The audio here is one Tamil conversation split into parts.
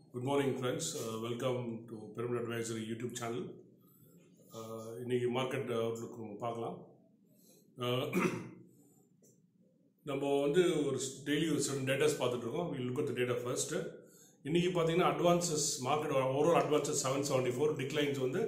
Good morning, friends. Welcome to Pyramid Advisory YouTube channel. இன்னைக்கு மார்க்கெட் அவுட்லுக் பார்க்கலாம். நம்ம வந்து ஒரு டெய்லி ஒரு சர்டன் டேட்டாஸ் பார்த்துட்டு இருக்கோம். We look at the data first. இன்னைக்கு பார்த்தீங்கன்னா advances market overall advances 774, declines வந்து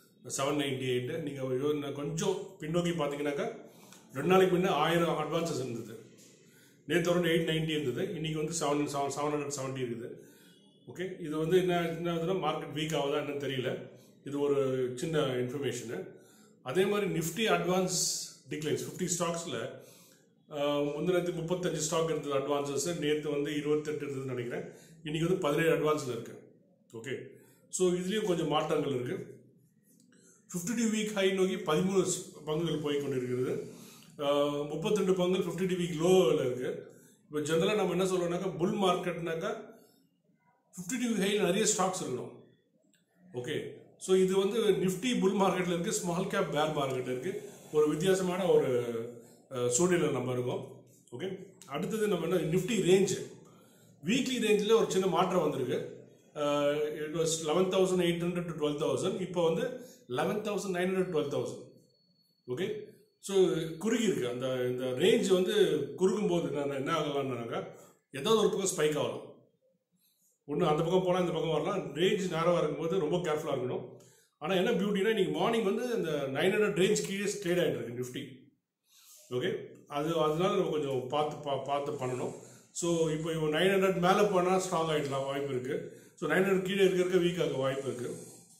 798. நீங்கள் கொஞ்சம் பின்னோக்கி பார்த்தீங்கன்னாக்கா 2 நாளைக்கு முன்னே 1000 அட்வான்சஸ் இருந்தது. நேற்று வந்து 890 இருந்தது. இன்னைக்கு வந்து 770 இருக்குது. ஓகே, இது வந்து என்ன மார்க்கெட் வீக் ஆகுதா என்னன்னு தெரியல. இது ஒரு சின்ன இன்ஃபர்மேஷனு. அதே மாதிரி நிஃப்டி அட்வான்ஸ் டிக்ளைன்ஸ் 50 ஸ்டாக்ஸில் முந்தினத்து 35 ஸ்டாக் இருந்தது அட்வான்ஸஸ். நேற்று வந்து 28 இருந்ததுன்னு நினைக்கிறேன். இன்றைக்கி வந்து 17 அட்வான்ஸில் இருக்குது. ஓகே, ஸோ இதுலேயும் கொஞ்சம் மாற்றங்கள் இருக்குது. 52 வீக் ஹை நோக்கி 13 பங்குகள் போய் கொண்டு இருக்கிறது. 32 பங்குகள் 52 வீக் லோவில் இருக்குது. இப்போ ஜென்ரலாக நம்ம என்ன சொல்கிறோம்னாக்கா புல் மார்க்கெட்னாக்கா 52 வீக் ஹையில் நிறைய ஸ்டாக்ஸ் இருக்கணும். ஓகே, ஸோ இது வந்து நிஃப்டி புல் மார்க்கெட்டில் இருக்குது, ஸ்மால் கேப் பேர் மார்க்கெட்டில் இருக்குது. ஒரு வித்தியாசமான ஒரு சூழ்நிலை நம்ம இருக்கோம். ஓகே, அடுத்தது நம்ம என்ன நிஃப்டி ரேஞ்சு வீக்லி ரேஞ்சில் ஒரு சின்ன மாற்றம் வந்திருக்கு. It was 11,800 to 12,000. இப்போ வந்து 11,900 to 12,000. ஓகே, ஸோ குறுகி இருக்கு. இந்த ரேஞ்ச் வந்து குறுகும் போது என்ன ஆகலாம்னாக்கா ஏதாவது ஒரு பக்கம் ஸ்பைக் ஆகலாம். ஒன்று அந்த பக்கம் போனால் இந்த பக்கம் வரலாம். ரேஞ்ச் நேரமாக இருக்கும்போது ரொம்ப கேர்ஃபுல்லாக இருக்கணும். ஆனால் என்ன பியூட்டினா இன்றைக்கி மார்னிங் வந்து இந்த 900 ரேஞ்ச் கீழே ட்ரேட் ஆகிட்டு இருக்கு நிஃப்டி. ஓகே, அதனால நம்ம கொஞ்சம் பார்த்து பண்ணணும். ஸோ இப்போ 900 மேலே போனால் ஸ்ட்ராங் ஆகிடலாம் வாய்ப்பு இருக்குது. ஸோ 900 கீழே இருக்க வீக் ஆக வாய்ப்பு இருக்குது.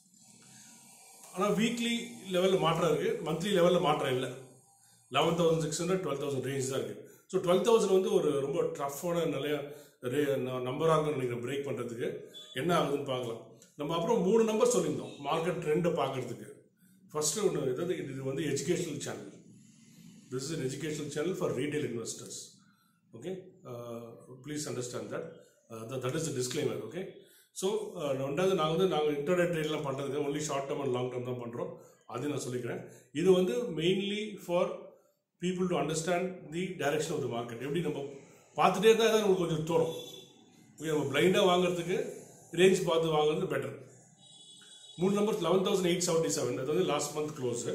ஆனால் வீக்லி லெவலில் மாற்றம் இருக்குது, மந்த்லி லெவலில் மாற்றம் இல்லை. 11,600 12,000 ரேஞ்ச் தான் இருக்குது. ஸோ 12,000 வந்து ஒரு ரொம்ப டஃப்பான நிறையா நம்பராக இருக்குன்னு நினைக்கிறேன் பிரேக் பண்ணுறதுக்கு. என்ன ஆகுதுன்னு பார்க்கலாம். நம்ம அப்புறம் 3 நம்பர் சொல்லியிருந்தோம் மார்க்கெட் ட்ரெண்டை பார்க்குறதுக்கு. ஃபஸ்ட்டு ஒன்று இது வந்து educational channel. This is an educational channel for retail investors. Okay, please understand that is the disclaimer. Okay, so ரெண்டாவது நாங்கள் இன்டர்டே ட்ரேட்லாம் பண்ணுறதுக்கு only short term and long term தான் பண்ணுறோம். அதையும் நான் சொல்லிக்கிறேன். இது வந்து mainly for people to understand the direction of the market. எப்படி நம்ம பார்த்துட்டே தான் ஏதாவது நமக்கு கொஞ்சம் தோணும். ஓகே, நம்ம பிளைண்டாக வாங்குறதுக்கு ரேஞ்ச் பார்த்து வாங்குறது பெட்டர். 3 நம்பர் 11,877, அது வந்து last month close.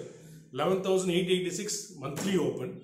11,886 monthly open,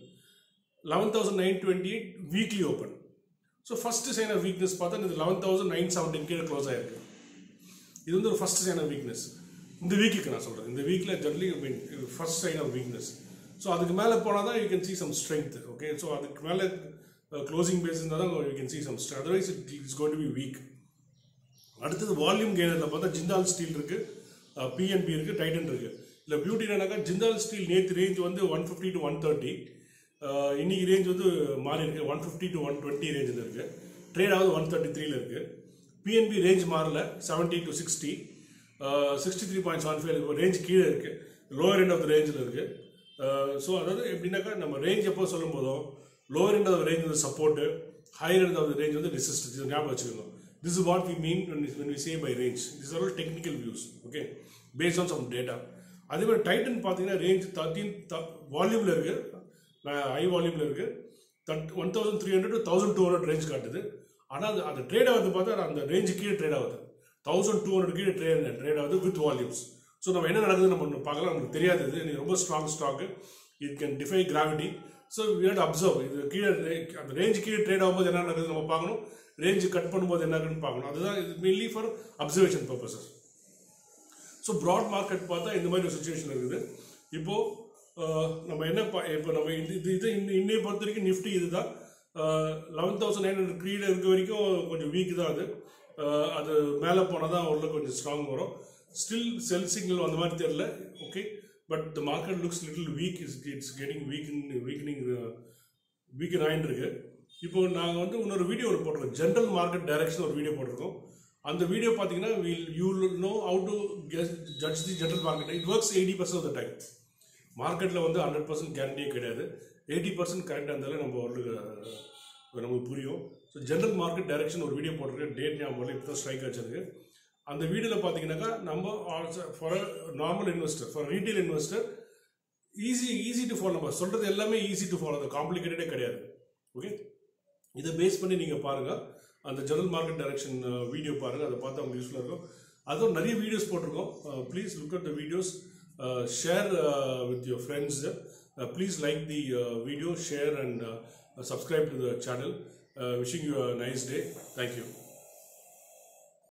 11,928 weekly open. So first sign of weakness பார்த்தா இந்த 11,917 கீழே க்ளோஸ் ஆகிருக்கு. இது வந்து ஒரு ஃபஸ்ட் சைன் ஆஃப் வீக்னஸ். இந்த வீக்குக்கு நான் சொல்கிறேன். இந்த வீக்கில் generally first sign of weakness. So அதுக்கு மேலே போனால் தான் you can see some strength. Okay, so அதுக்கு மேலே க்ளோசிங் பேஸ் இருந்தால் தான் you can see some strength. Otherwise it's going to be weak. அடுத்தது வால்யூம் கெய்னரில் பார்த்தா ஜிந்தால் ஸ்டீல் இருக்குது, பிஎன்பி இருக்குது, டைட்டன் இருக்குது. இல்லை பியூட்டி என்னன்னாக்கா ஜிந்தால் ஸ்டீல் நேற்று ரேஞ்ச் வந்து 150 to 130. இன்னைக்கு ரேஞ்ச் வந்து மாறி இருக்குது, 150 to 120 ரேஞ்சில் இருக்குது. ட்ரேட் ஆகுது 133 இருக்குது. பிஎன்பி ரேஞ்ச் மாறல, 70 to 60, 63.75 ரேஞ்ச் கீழே இருக்குது, லோவர் எண்ட் ஆஃப் த ரேஞ்சில் இருக்குது. ஸோ அதாவது எப்படின்னாக்கா நம்ம ரேஞ்ச் எப்போ சொல்லும் போதும் lower end of the range வந்து support, higher end of the range வந்து ரெசிஸ்டன்ஸ். இது ஞாபகம் வச்சுக்கணும். This is what we mean when we say by range. These are all technical views, okay, based on some data. அதே மாதிரி டைட்டன் பார்த்தீங்கன்னா ரேஞ்ச் 13 வால்யூமில் இருக்குது, ஹை வால்யூமில் இருக்குது. 1,300 to 1,200 ரேஞ்ச் காட்டுது. ஆனால் அது ட்ரேட் ஆகுது பார்த்தா அந்த ரேஞ்சு கீழே ட்ரேட் ஆகுது, 1,200 கீழே ட்ரேட் ஆகுது வித் வால்யூம்ஸ். ஸோ நம்ம என்ன நடக்குதுன்னு நம்ம பார்க்கலாம். நமக்கு தெரியாது, இது ரொம்ப strong stock, it can defy gravity. So we have to observe. இது கீழே அந்த ரேஞ்சு கீழே ட்ரேட் ஆகும்போது என்ன நடக்குது நம்ம பார்க்கணும், ரேஞ்சு கட் பண்ணும்போது என்ன இருக்குன்னு பார்க்கணும். அதுதான் இது mainly for observation purposes. So broad market பார்த்தா இந்த மாதிரி ஒரு சுச்சுவேஷன் இருக்குது. இப்போது நம்ம என்ன இப்போ நம்ம இது இன்னையை பொறுத்த வரைக்கும் நிஃப்டி இதுதான் 11,900 கீழே இருக்க வரைக்கும் கொஞ்சம் வீக் தான். அது மேலே போனால் தான் உள்ள கொஞ்சம் ஸ்ட்ராங் வரும். ஸ்டில் செல் சிக்னல் அந்த மாதிரி தெரியல. Okay, but the market looks little weak. It's getting weaken ஆகிட்டு இருக்கு. இப்போ நாங்கள் வந்து இன்னொரு வீடியோ போட்டிருக்கோம், ஜென்ரல் மார்க்கெட் டைரக்ஷன் ஒரு வீடியோ போட்டிருக்கோம். அந்த வீடியோ பார்த்தீங்கன்னா you know how to judge the general market. It works 80% of the time. மார்க்கெட்டில் வந்து 100% கேரண்டியே கிடையாது. 80% கரெக்டாக இருந்தாலும் நமக்கு புரியும். ஸோ ஜென்ரல் மார்க்கெட் டைரக்ஷன் ஒரு வீடியோ போட்டிருக்கேன். டேட் ஞாபகம் இப்போ தான் ஸ்ட்ரைக் ஆச்சிருக்கு. அந்த வீடியோவில் பார்த்தீங்கன்னாக்கா நம்ம for a normal investor, for retail investor easy to follow. நம்ம சொல்கிறது எல்லாமே ஈஸி டு ஃபாலோ, அது காம்ப்ளிகேட்டடே கிடையாது. ஓகே, இதை பேஸ் பண்ணி நீங்கள் பாருங்கள். அந்த ஜெனரல் மார்க்கெட் டைரக்ஷன் வீடியோ பாருங்கள், அதை பார்த்து உங்களுக்கு யூஸ்ஃபுல்லாக இருக்கும். அதுவும் நிறைய வீடியோஸ் போட்டிருக்கோம். Please look at the videos, share with your friends. Please like the video, share and subscribe to the channel. Wishing you a nice day. Thank you.